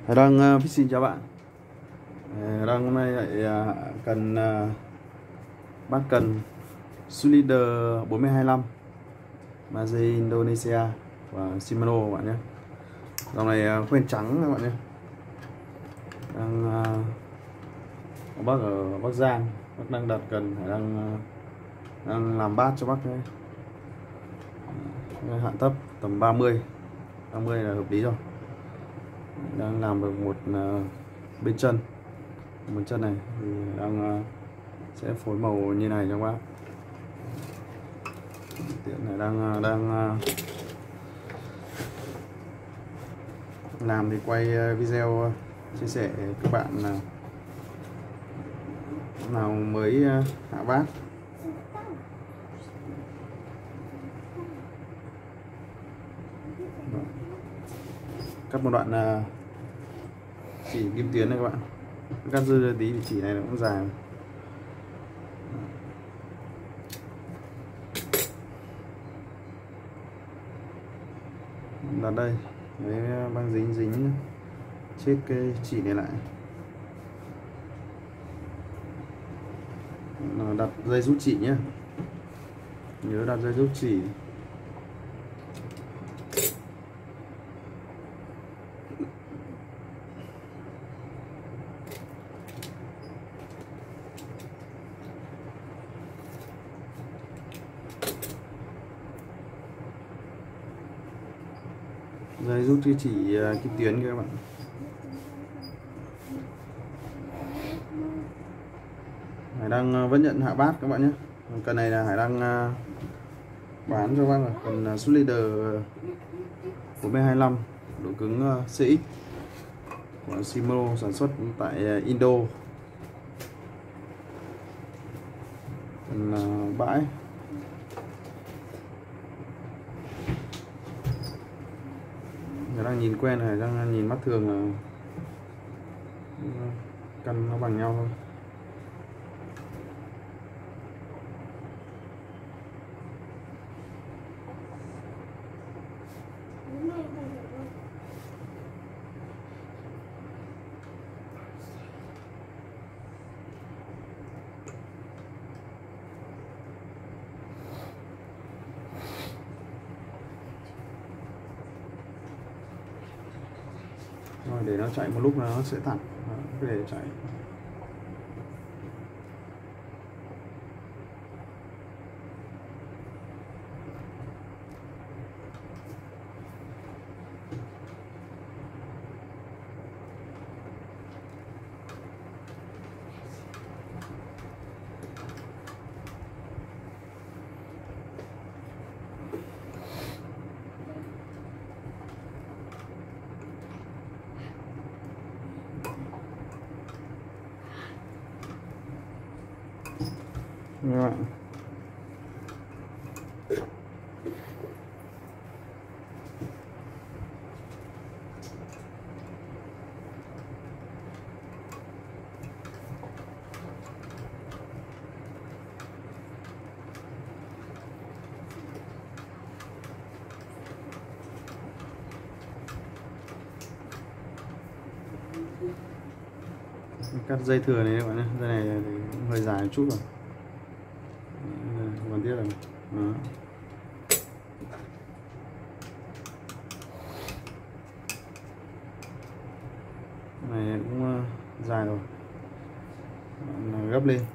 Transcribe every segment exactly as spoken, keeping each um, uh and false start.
Hải Đăng uh, xin chào bạn. Hải Đăng hôm nay lại uh, cần uh, bát cần Sulider bốn hai lăm Maze Indonesia và Shimano các bạn nhé. Dòng này uh, khoen trắng các bạn nhé. Đang uh, bác ở Bắc Giang, bác đang đặt cần Hải Đăng uh, đang làm bát cho bác đấy. Uh, hạn thấp tầm ba mươi ba mươi là hợp lý rồi. Đang làm được một uh, bên chân một chân này thì đang uh, sẽ phối màu như này cho các bác. Tiện này đang đang uh, làm thì quay video chia sẻ các bạn uh, nào mới uh, hạ bát. Cắt một đoạn uh, chỉ kim tuyến này các bạn, cắt dư tí thì chỉ này nó cũng dài. Đặt đây với băng dính dính chết cái chỉ này lại, đặt dây rút chỉ nhé, nhớ đặt dây rút chỉ. Dây rút cái chỉ uh, kim tuyến các bạn. Hải Đăng uh, vẫn nhận hạ bát các bạn nhé. Cần này là Hải Đăng uh, bán cho bác là cần uh, Sulider bốn hai lăm độ cứng uh, xê ích của Shimano, sản xuất tại uh, Indo. Cần uh, bãi đang nhìn quen này, đang nhìn mắt thường là căn nó bằng nhau thôi. Rồi để nó chạy một lúc là nó sẽ thẳng, cứ để chạy. Các bạn. Cắt dây thừa này các bạn nhé, dây này hơi dài một chút rồi. Còn tiếp rồi. Đó. Này cũng uh, dài rồi, bạn gấp lên.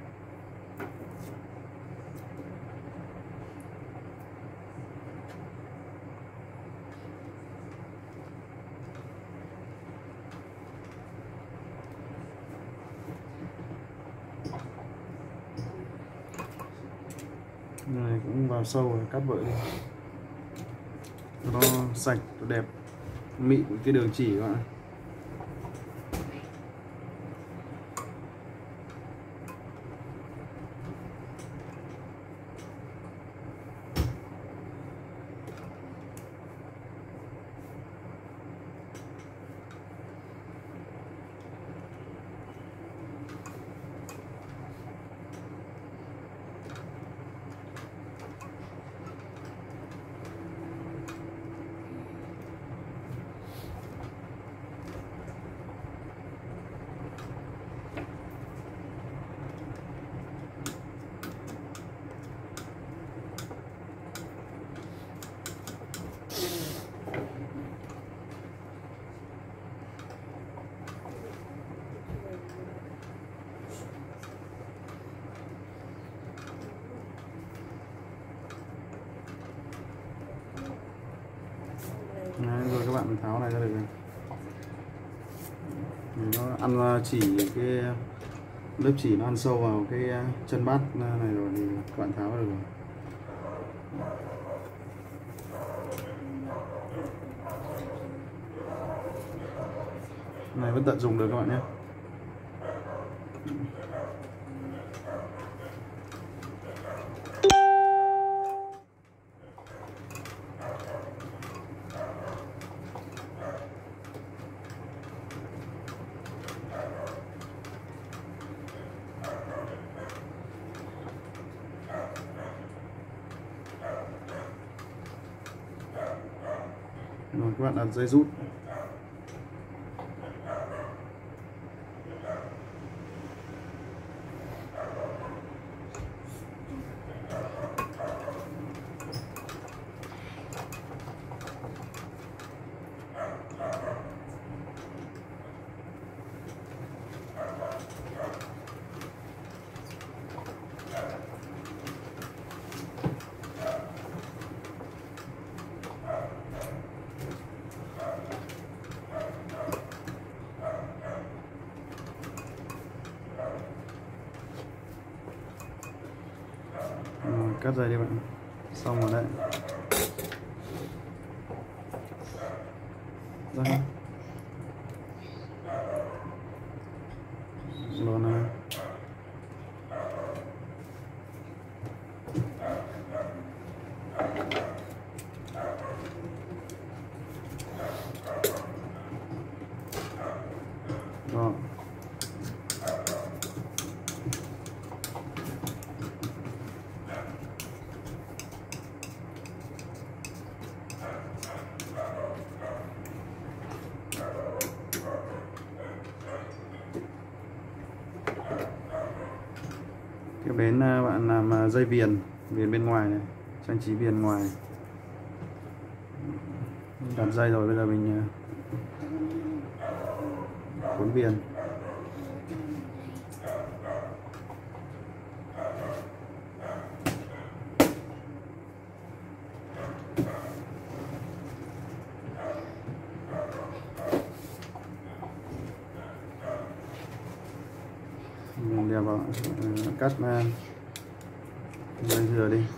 Này cũng vào sâu rồi, cắt vỡ đi nó sạch, nó đẹp, mịn cái đường chỉ các bạn. mình tháo này ra được này. Nó ăn chỉ cái lớp chỉ nó ăn sâu vào cái chân bát này rồi thì các bạn tháo được rồi. Này vẫn tận dụng được các bạn nhé. Rồi các bạn đặt dây rút. Rồi, cắt dây đi bạn. Xong rồi đấy. Đó. Rồi này. Đó. Tiếp đến bạn làm dây viền, viền bên ngoài này, trang trí viền ngoài. Đặt dây rồi, bây giờ mình cuốn viền. Mình đeo vào, cắt dây dừa đi.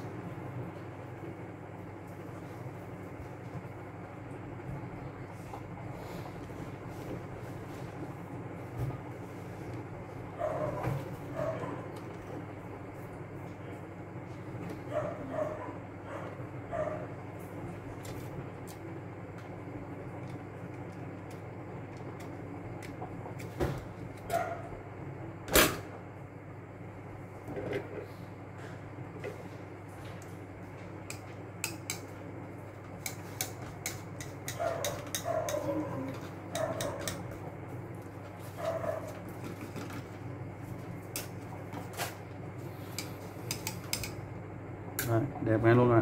Đấy, đẹp ngay luôn ạ.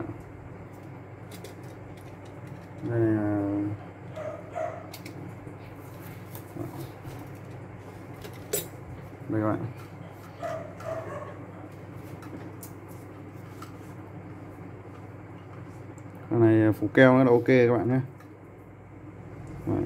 Đây là đây các bạn. Cái này phủ keo nó là ok các bạn nhé. Đấy.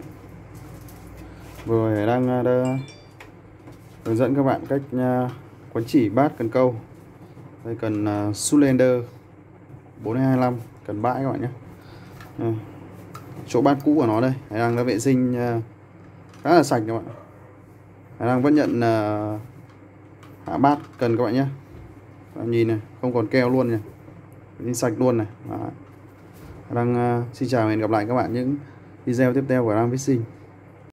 Vừa đang uh, hướng dẫn các bạn cách uh, quấn chỉ bát cần câu. Đây cần uh, Zoolander bốn hai lăm, cần bãi các bạn nhé. Đây. Chỗ bát cũ của nó đây, Hải Đăng đã vệ sinh uh, khá là sạch các bạn. Hải Đăng vẫn nhận uh, hạ bát cần các bạn nhé. Các bạn nhìn này, không còn keo luôn này, vệ sạch luôn này. Hải Đăng uh, xin chào và hẹn gặp lại các bạn những video tiếp theo của Hải Đăng Fishing.